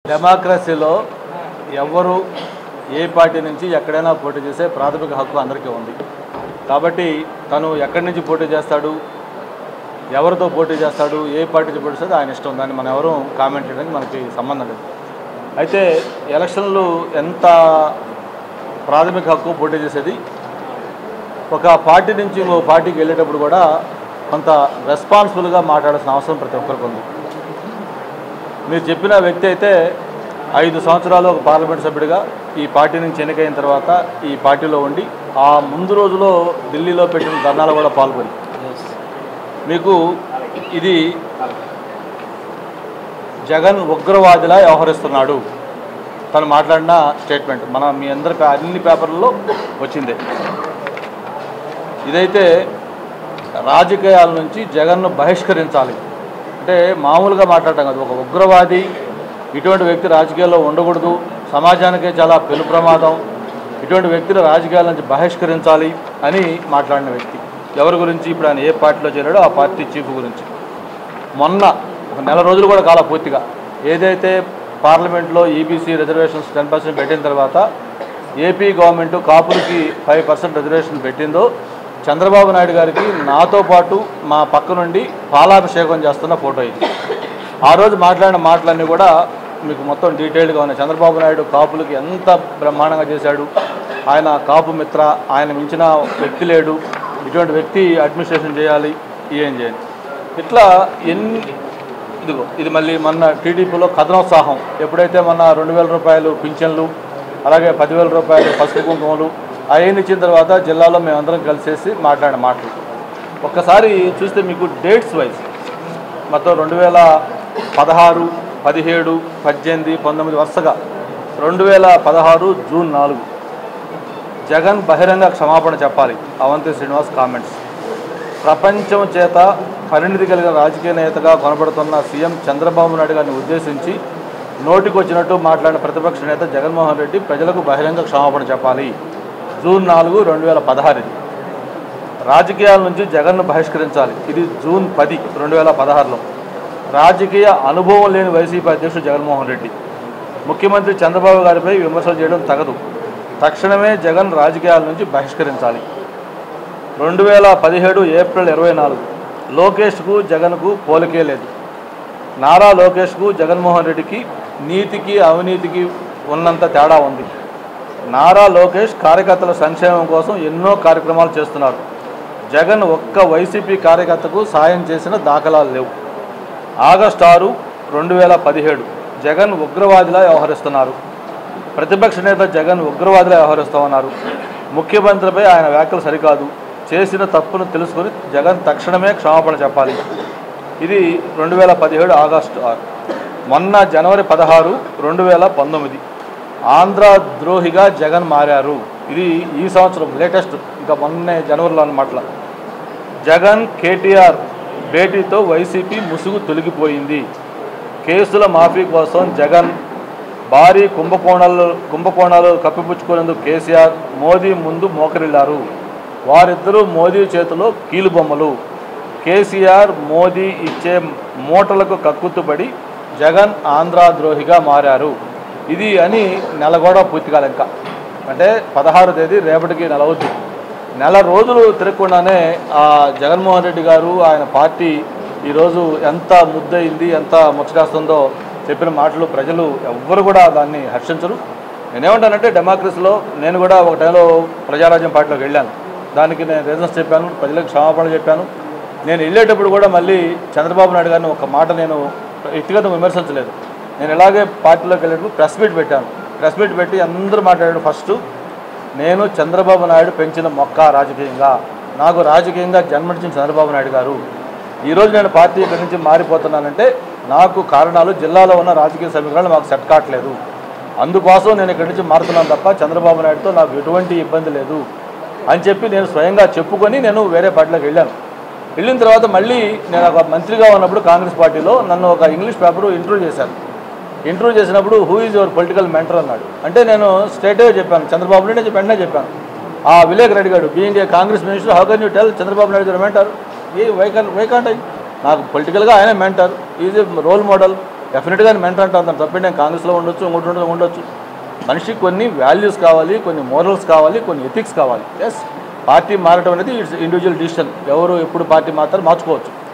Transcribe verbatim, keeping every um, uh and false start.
డెమోక్రసీలో ఎవరు ఏ పార్టీ నుంచి ఎక్కడైనా పోటీ చేసే ప్రాథమిక హక్కు అందరికీ ఉంది. కాబట్టి తను ఎక్కడి నుంచి పోటీ చేస్తాడు, ఎవరితో పోటీ చేస్తాడు, ఏ పార్టీతో పోటీ చేస్తాడు ఆయన ఇష్టం. దాన్ని మనం ఎవరు కామెంట్ చేయడానికి మనకి సంబంధం లేదు. అయితే ఎలక్షన్లు ఎంత ప్రాథమిక హక్కు పోటీ చేసేది, ఒక పార్టీ నుంచి ఇంకో పార్టీకి వెళ్ళేటప్పుడు కూడా కొంత రెస్పాన్సిబుల్గా మాట్లాడాల్సిన అవసరం ప్రతి ఒక్కరికి ఉంది. మీరు చెప్పిన వ్యక్తి అయితే ఐదు సంవత్సరాలు ఒక పార్లమెంట్ సభ్యుడిగా ఈ పార్టీ నుంచి ఎన్నికైన తర్వాత ఈ పార్టీలో ఉండి ఆ ముందు రోజులో ఢిల్లీలో పెట్టిన ధర్నాలు కూడా పాల్గొని మీకు ఇది జగన్ ఉగ్రవాదిలా వ్యవహరిస్తున్నాడు తను మాట్లాడిన స్టేట్మెంట్ మన మీ అందరి అన్ని పేపర్లలో వచ్చిందే. ఇదైతే రాజకీయాల నుంచి జగన్ను బహిష్కరించాలి అంటే మామూలుగా మాట్లాడటం కాదు. ఒక ఉగ్రవాది ఇటువంటి వ్యక్తి రాజకీయాల్లో ఉండకూడదు, సమాజానికే చాలా పెను ప్రమాదం, ఇటువంటి వ్యక్తిని రాజకీయాల నుంచి బహిష్కరించాలి అని మాట్లాడిన వ్యక్తి. ఎవరి గురించి? ఇప్పుడు ఆయన ఏ పార్టీలో చేరాడో ఆ పార్టీ చీఫ్ గురించి. మొన్న ఒక నెల రోజులు కూడా కాల పూర్తిగా ఏదైతే పార్లమెంట్లో ఈబీసీ రిజర్వేషన్స్ టెన్ పర్సెంట్ పెట్టిన తర్వాత ఏపీ గవర్నమెంట్ కాపులకి ఫైవ్ పర్సెంట్ రిజర్వేషన్ పెట్టిందో చంద్రబాబు నాయుడు గారికి నాతో పాటు మా పక్క నుండి పాలాభిషేకం చేస్తున్న ఫోటో ఇది. ఆ రోజు మాట్లాడిన మాటలన్నీ కూడా మీకు మొత్తం డీటెయిల్డ్గా ఉన్నాయి. చంద్రబాబు నాయుడు కాపులకి ఎంత బ్రహ్మాండంగా చేశాడు, ఆయన కాపు మిత్ర, ఆయన మించిన వ్యక్తి లేడు, ఇటువంటి వ్యక్తి అడ్మినిస్ట్రేషన్ చేయాలి, ఏం చేయాలి, ఇట్లా ఎన్ని. ఇదిగో ఇది మళ్ళీ మొన్న టీడీపీలో కథనోత్సాహం ఎప్పుడైతే మొన్న రెండు వేల రూపాయలు పింఛన్లు అలాగే పదివేల రూపాయలు పసుపు కుంకుమలు అవన్నీ ఇచ్చిన తర్వాత జిల్లాలో మేమందరం కలిసేసి మాట్లాడిన మాటలు ఒక్కసారి చూస్తే మీకు డేట్స్ వైజ్ మొత్తం రెండు వేల పదహారు పదిహేడు పద్దెనిమిది పంతొమ్మిది వరుసగా రెండు వేల పదహారు జూన్ నాలుగు జగన్ బహిరంగ క్షమాపణ చెప్పాలి. అవంతి శ్రీనివాస్ కామెంట్స్. ప్రపంచం చేత పరిణితి కలిగిన రాజకీయ నేతగా కొనబడుతున్న సీఎం చంద్రబాబు నాయుడు గారిని ఉద్దేశించి నోటికి వచ్చినట్టు మాట్లాడిన ప్రతిపక్ష నేత జగన్మోహన్ రెడ్డి ప్రజలకు బహిరంగ క్షమాపణ చెప్పాలి. జూన్ నాలుగు రెండు వేల పదహారు ఇది. రాజకీయాల నుంచి జగన్ను బహిష్కరించాలి. ఇది జూన్ పది రెండు వేల పదహారులో. రాజకీయ అనుభవం లేని వైసీపీ అధ్యక్షుడు జగన్మోహన్ రెడ్డి ముఖ్యమంత్రి చంద్రబాబు గారిపై విమర్శలు చేయడం తగదు, తక్షణమే జగన్ రాజకీయాల నుంచి బహిష్కరించాలి. రెండు వేల పదిహేడు ఏప్రిల్ ఇరవై నాలుగు లోకేష్కు జగన్కు పోలికే లేదు. నారా లోకేష్కు జగన్మోహన్ రెడ్డికి నీతికి అవినీతికి ఉన్నంత తేడా ఉంది. నారా లోకేష్ కార్యకర్తల సంక్షేమం కోసం ఎన్నో కార్యక్రమాలు చేస్తున్నారు. జగన్ ఒక్క వైసీపీ కార్యకర్తకు సాయం చేసిన దాఖలాలు లేవు. ఆగస్టు ఆరు రెండు వేల పదిహేడు జగన్ ఉగ్రవాదిలా వ్యవహరిస్తున్నారు. ప్రతిపక్ష నేత జగన్ ఉగ్రవాదిలా వ్యవహరిస్తామన్నారు. ముఖ్యమంత్రిపై ఆయన వ్యాఖ్యలు సరికాదు, చేసిన తప్పును తెలుసుకుని జగన్ తక్షణమే క్షమాపణ చెప్పాలి. ఇది రెండు వేల పదిహేడు ఆగస్టు ఆరు. మొన్న జనవరి పదహారు రెండు వేల పంతొమ్మిది ఆంధ్ర ద్రోహిగా జగన్ మారారు. ఇది ఈ సంవత్సరం లేటెస్ట్, ఇంకా మొన్నే జనవరిలో అన్నమాట. జగన్ కేటీఆర్ భేటీతో వైసీపీ ముసుగు తొలగిపోయింది. కేసుల మాఫీ కోసం జగన్ భారీ కుంభకోణాలు కుంభకోణాలు కప్పిపుచ్చుకునేందుకు కేసీఆర్ మోదీ ముందు మోకరిల్లారు. వారిద్దరూ మోదీ చేతిలో కీలుబొమ్మలు. కేసీఆర్ మోదీ ఇచ్చే మూటలకు కక్కుతుపడి జగన్ ఆంధ్ర ద్రోహిగా మారారు. ఇది అని నెల కూడా పూర్తి కాలే. ఇంకా అంటే పదహారు తేదీ రేపటికి నెల అవుద్ది. నెల రోజులు తిరగకుండానే ఆ జగన్మోహన్ రెడ్డి గారు ఆయన పార్టీ ఈరోజు ఎంత ముద్దయింది, ఎంత ముచ్చటేస్తుందో చెప్పిన మాటలు ప్రజలు ఎవ్వరు కూడా దాన్ని హర్షించరు. నేనేమంటానంటే డెమోక్రసీలో నేను కూడా ఒక టైంలో ప్రజారాజ్యం పార్టీలోకి వెళ్ళాను. దానికి నేను రీజన్స్ చెప్పాను, ప్రజలకు క్షమాపణలు చెప్పాను. నేను వెళ్ళేటప్పుడు కూడా మళ్ళీ చంద్రబాబు నాయుడు గారిని ఒక మాట నేను వ్యక్తిగతంగా విమర్శించలేదు. నేను ఇలాగే పార్టీలోకి వెళ్ళేటప్పుడు ప్రెస్ మీట్ పెట్టాను. ప్రెస్ మీట్ పెట్టి అందరూ మాట్లాడాడు. ఫస్ట్ నేను చంద్రబాబు నాయుడు పెంచిన మొక్క రాజకీయంగా, నాకు రాజకీయంగా జన్మనిచ్చిన చంద్రబాబు నాయుడు గారు. ఈరోజు నేను పార్టీ ఇక్కడి నుంచి మారిపోతున్నానంటే నాకు కారణాలు జిల్లాలో ఉన్న రాజకీయ సమీకరణలు మాకు సెట్ కావట్లేదు, అందుకోసం నేను ఇక్కడి నుంచి మారుతున్నాను తప్ప చంద్రబాబు నాయుడుతో నాకు ఎటువంటి ఇబ్బంది లేదు అని చెప్పి నేను స్వయంగా చెప్పుకొని నేను వేరే పార్టీలోకి వెళ్ళాను. వెళ్ళిన తర్వాత మళ్ళీ నేను ఒక మంత్రిగా ఉన్నప్పుడు కాంగ్రెస్ పార్టీలో నన్ను ఒక ఇంగ్లీష్ పేపర్ ఇంటర్వ్యూ చేశాను. ఇంటర్వ్యూ చేసినప్పుడు who is your political mentor అన్నాడు. అంటే నేను స్ట్రైట్గా చెప్పాను చంద్రబాబు నాయుడు అని వెంటనే చెప్పాను. ఆ విలేకరు అడిగాడు, being a Congress minister how can you tell Chandrababu Naidu mentor? ఏ why can why can't I నాకు పొలిటికల్గా ఆయన mentor, is a role model, డెఫినెట్గా మెంటర్ అంటే అంత తప్పండి. నేను కాంగ్రెస్లో ఉండొచ్చు, ఇంకోటి ఉండొచ్చు ఉండొచ్చు మనిషికి కొన్ని వాల్యూస్ కావాలి, కొన్ని మోరల్స్ కావాలి, కొన్ని ఎథిక్స్ కావాలి. ఎస్, పార్టీ మారటం అనేది ఇట్స్ ఇండివిజువల్ డిసిషన్. ఎవరు ఎప్పుడు పార్టీ మారుతారో మార్చుకోవచ్చు.